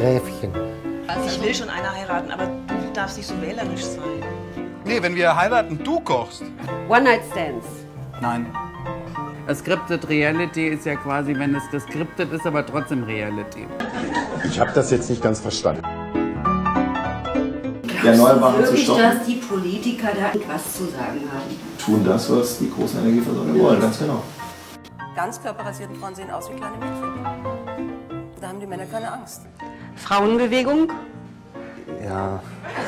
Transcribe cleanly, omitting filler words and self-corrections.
Gräfchen. Ich will schon eine heiraten, aber du darfst nicht so wählerisch sein. Nee, wenn wir heiraten, du kochst. One-Night-Stands. Nein. Scripted Reality ist ja quasi, wenn es gescriptet ist, aber trotzdem Reality. Ich habe das jetzt nicht ganz verstanden. Die Erneuerbaren zu stoppen. Dass die Politiker da was zu sagen haben. Tun das, was die großen Energieversorger wollen, ganz genau. Ganz körperrasierte Frauen sehen aus wie kleine Mädchen. Da haben die Männer keine Angst. Frauenbewegung? Ja,